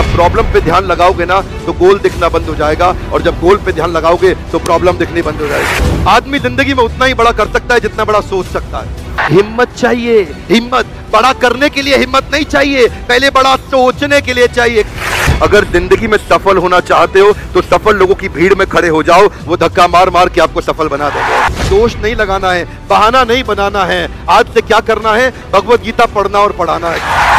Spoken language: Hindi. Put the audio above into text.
जब प्रॉब्लम पे ध्यान लगाओगे ना तो गोल दिखना बंद हो जाएगा, और जब गोल पे ध्यान लगाओगे तो प्रॉब्लम दिखनी बंद हो जाएगी। आदमी जिंदगी में उतना ही बड़ा कर सकता है जितना बड़ा सोच सकता है। हिम्मत चाहिए, हिम्मत। बड़ा करने के लिए हिम्मत नहीं चाहिए, पहले बड़ा सोचने के लिए चाहिए। अगर जिंदगी में सफल होना चाहते हो तो सफल लोगों की भीड़ में खड़े हो जाओ, वो धक्का मार मार के आपको सफल बना देंगे। दोष नहीं लगाना है, बहाना नहीं बनाना है। आज से क्या करना है? भगवत गीता पढ़ना और पढ़ाना है।